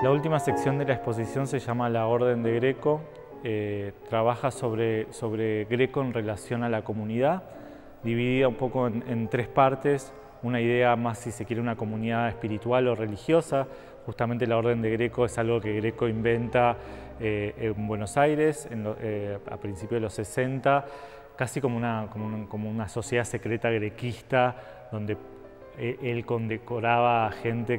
La última sección de la exposición se llama La Orden de Greco. Trabaja sobre Greco en relación a la comunidad, dividida un poco en tres partes. Una idea más, si se quiere, una comunidad espiritual o religiosa. Justamente la Orden de Greco es algo que Greco inventa en Buenos Aires a principios de los 60, casi como una sociedad secreta grequista, donde él condecoraba a gente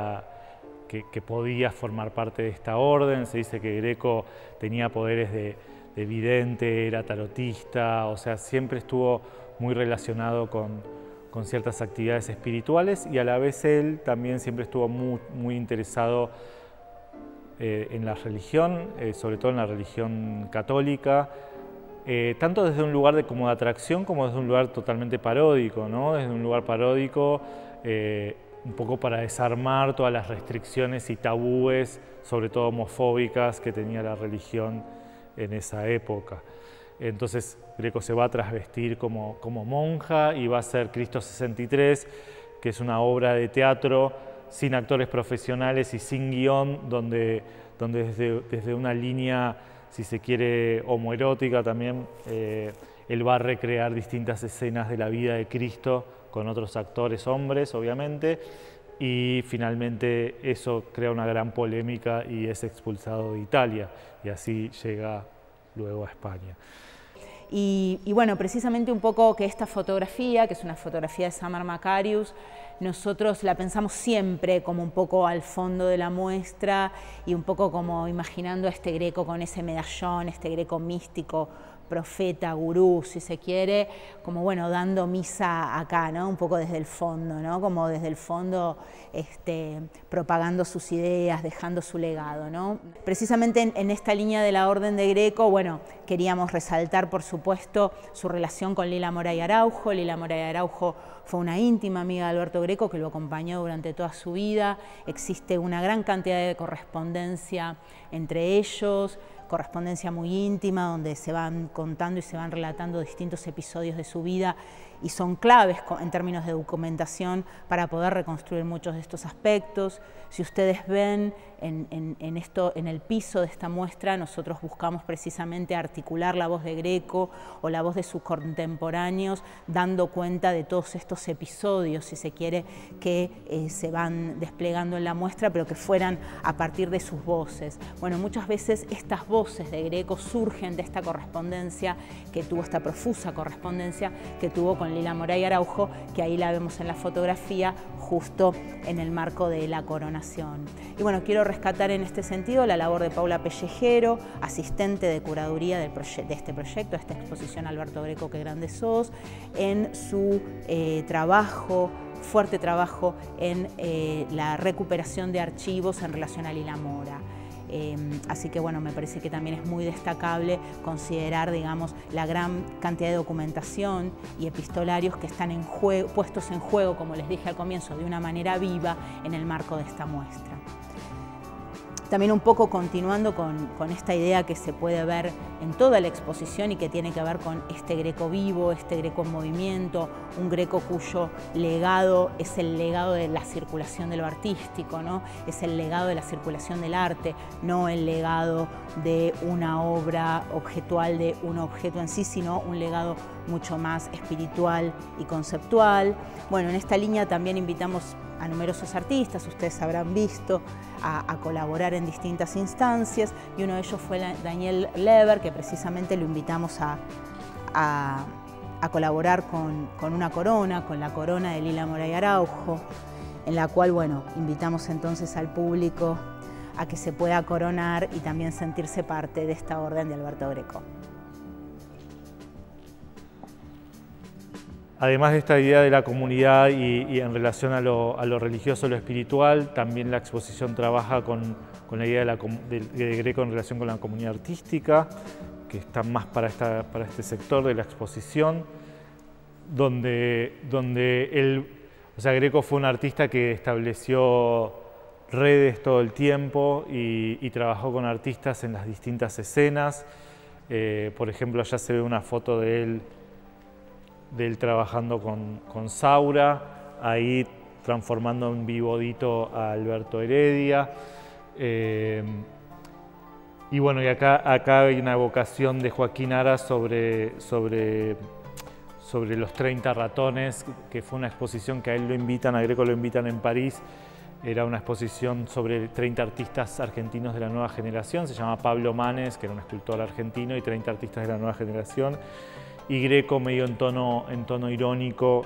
que podía formar parte de esta orden. Se dice que Greco tenía poderes de vidente, era tarotista, o sea, siempre estuvo muy relacionado con ciertas actividades espirituales, y a la vez él también siempre estuvo muy interesado en la religión, sobre todo en la religión católica, tanto desde un lugar como de atracción como desde un lugar totalmente paródico, ¿no? Desde un lugar paródico, un poco para desarmar todas las restricciones y tabúes, sobre todo homofóbicas, que tenía la religión en esa época. Entonces Greco se va a trasvestir como monja y va a hacer Cristo 63, que es una obra de teatro sin actores profesionales y sin guión, donde desde una línea, si se quiere, homoerótica también, él va a recrear distintas escenas de la vida de Cristo con otros actores hombres, obviamente, y finalmente eso crea una gran polémica y es expulsado de Italia, y así llega luego a España. Y bueno, precisamente un poco que esta fotografía, que es una fotografía de Summer Macarius, nosotros la pensamos siempre como un poco al fondo de la muestra y un poco como imaginando a este Greco con ese medallón, este Greco místico, profeta, gurú, si se quiere, como bueno, dando misa acá, ¿no? Un poco desde el fondo, ¿no? Como desde el fondo propagando sus ideas, dejando su legado, ¿no? Precisamente en esta línea de la Orden de Greco, bueno, queríamos resaltar, por supuesto, su relación con Lila Moray Araujo. Lila Moray Araujo fue una íntima amiga de Alberto Greco que lo acompañó durante toda su vida. Existe una gran cantidad de correspondencia entre ellos, correspondencia muy íntima, donde se van contando y se van relatando distintos episodios de su vida y son claves en términos de documentación para poder reconstruir muchos de estos aspectos. Si ustedes ven en el piso de esta muestra, nosotros buscamos precisamente articular la voz de Greco o la voz de sus contemporáneos, dando cuenta de todos estos episodios, si se quiere, que se van desplegando en la muestra, pero que fueran a partir de sus voces. Bueno, muchas veces estas voces de Greco surgen de esta correspondencia que tuvo, esta profusa correspondencia que tuvo con Lila Moray Araujo, que ahí la vemos en la fotografía justo en el marco de la coronación. Y bueno, quiero rescatar en este sentido la labor de Paula Pellejero, asistente de curaduría de este proyecto, de esta exposición Alberto Greco, qué grande sos, en su fuerte trabajo en la recuperación de archivos en relación a Lila Mora. Así que bueno, me parece que también es muy destacable considerar, digamos, la gran cantidad de documentación y epistolarios que están puestos en juego, como les dije al comienzo, de una manera viva en el marco de esta muestra. También un poco continuando con esta idea que se puede ver en toda la exposición y que tiene que ver con este Greco vivo, este Greco en movimiento, un Greco cuyo legado es el legado de la circulación de lo artístico, ¿no? Es el legado de la circulación del arte, no el legado de una obra objetual, de un objeto en sí, sino un legado mucho más espiritual y conceptual. Bueno, en esta línea también invitamos a numerosos artistas, ustedes habrán visto, a colaborar en distintas instancias, y uno de ellos fue Daniel Leber, que precisamente lo invitamos a colaborar con una corona, con la corona de Lila Moray Araujo, en la cual, bueno, invitamos entonces al público a que se pueda coronar y también sentirse parte de esta orden de Alberto Greco. Además de esta idea de la comunidad y en relación a lo religioso, lo espiritual, también la exposición trabaja con la idea de Greco en relación con la comunidad artística, que está más para este sector de la exposición, donde él, o sea, Greco fue un artista que estableció redes todo el tiempo y trabajó con artistas en las distintas escenas. Por ejemplo, allá se ve una foto de él trabajando con Saura, ahí transformando en Vivodito a Alberto Heredia. Y bueno, y acá hay una evocación de Joaquín Ara sobre los 30 ratones, que fue una exposición que a él lo invitan, a Greco lo invitan en París. Era una exposición sobre 30 artistas argentinos de la nueva generación. Se llama Pablo Manes, que era un escultor argentino, y 30 artistas de la nueva generación. Y Greco, medio en tono irónico,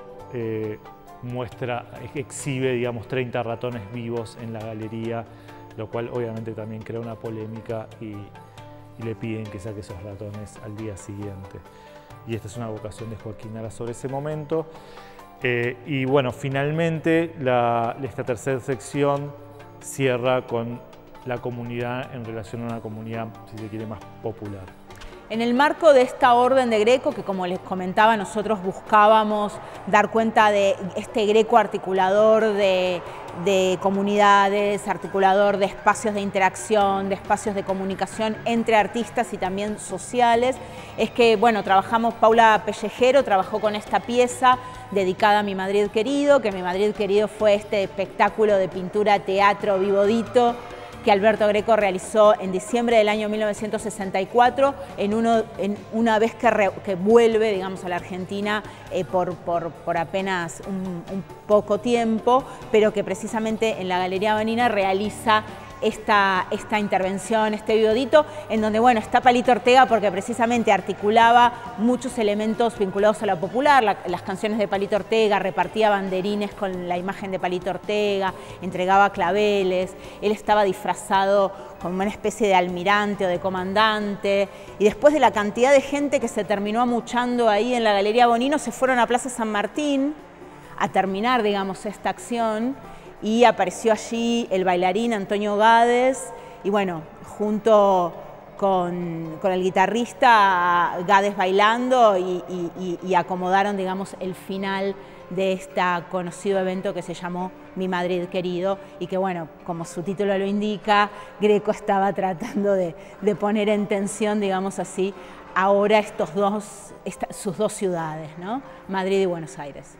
exhibe, digamos, 30 ratones vivos en la galería, lo cual obviamente también crea una polémica y le piden que saque esos ratones al día siguiente. Y esta es una evocación de Joaquín Ara sobre ese momento. Y bueno, finalmente esta tercera sección cierra con la comunidad en relación a una comunidad, si se quiere, más popular. En el marco de esta orden de Greco, que como les comentaba, nosotros buscábamos dar cuenta de este Greco articulador de comunidades, articulador de espacios de interacción, de espacios de comunicación entre artistas y también sociales, es que, bueno, Paula Pellejero trabajó con esta pieza dedicada a Mi Madrid Querido, que Mi Madrid Querido fue este espectáculo de pintura, teatro, vivodito, que Alberto Greco realizó en diciembre del año 1964, una vez que vuelve, digamos, a la Argentina por apenas un poco tiempo, pero que precisamente en la Galería Vanina realiza esta intervención, este vivodito, en donde, bueno, está Palito Ortega porque precisamente articulaba muchos elementos vinculados a lo popular, las canciones de Palito Ortega, repartía banderines con la imagen de Palito Ortega, entregaba claveles, él estaba disfrazado como una especie de almirante o de comandante, y después de la cantidad de gente que se terminó amuchando ahí en la Galería Bonino, se fueron a Plaza San Martín a terminar, digamos, esta acción, y apareció allí el bailarín Antonio Gades, y bueno, junto con el guitarrista Gades bailando y acomodaron, digamos, el final de este conocido evento que se llamó Mi Madrid Querido, y que, bueno, como su título lo indica, Greco estaba tratando de poner en tensión, digamos así, ahora sus dos ciudades, ¿no? Madrid y Buenos Aires.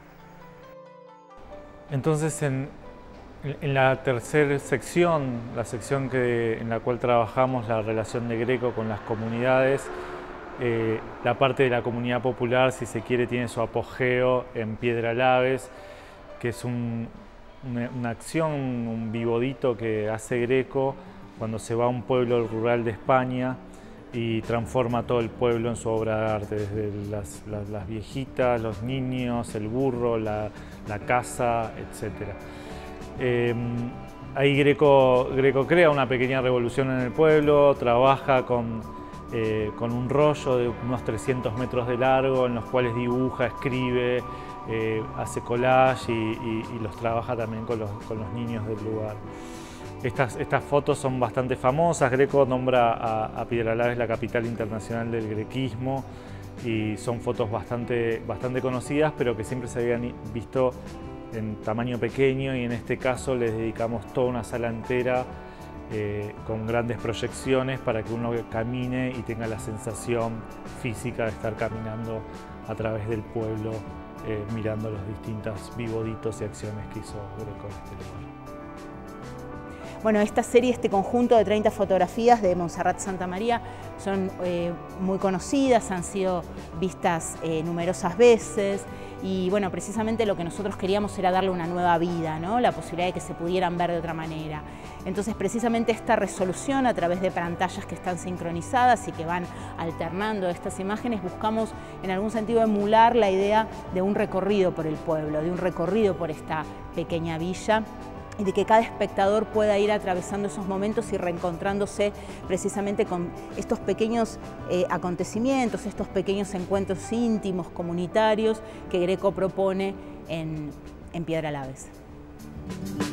Entonces, en la tercera sección, la sección en la cual trabajamos la relación de Greco con las comunidades, la parte de la comunidad popular, si se quiere, tiene su apogeo en Piedra Laves, que es una acción, un vivodito que hace Greco cuando se va a un pueblo rural de España y transforma todo el pueblo en su obra de arte, desde las viejitas, los niños, el burro, la casa, etc. Ahí Greco crea una pequeña revolución en el pueblo, trabaja con un rollo de unos 300 metros de largo, en los cuales dibuja, escribe, hace collage y los trabaja también con los niños del lugar. Estas fotos son bastante famosas. Greco nombra a Piedra Laves la capital internacional del grequismo, y son fotos bastante conocidas, pero que siempre se habían visto en tamaño pequeño, y en este caso les dedicamos toda una sala entera con grandes proyecciones para que uno camine y tenga la sensación física de estar caminando a través del pueblo, mirando los distintos vivoditos y acciones que hizo Greco en este lugar. Bueno, esta serie, este conjunto de 30 fotografías de Montserrat Santamaría son muy conocidas, han sido vistas numerosas veces, y bueno, precisamente lo que nosotros queríamos era darle una nueva vida, ¿no? La posibilidad de que se pudieran ver de otra manera. Entonces, precisamente esta resolución a través de pantallas que están sincronizadas y que van alternando estas imágenes, buscamos en algún sentido emular la idea de un recorrido por el pueblo, de un recorrido por esta pequeña villa, y de que cada espectador pueda ir atravesando esos momentos y reencontrándose precisamente con estos pequeños acontecimientos, estos pequeños encuentros íntimos, comunitarios, que Greco propone en Piedra Laves.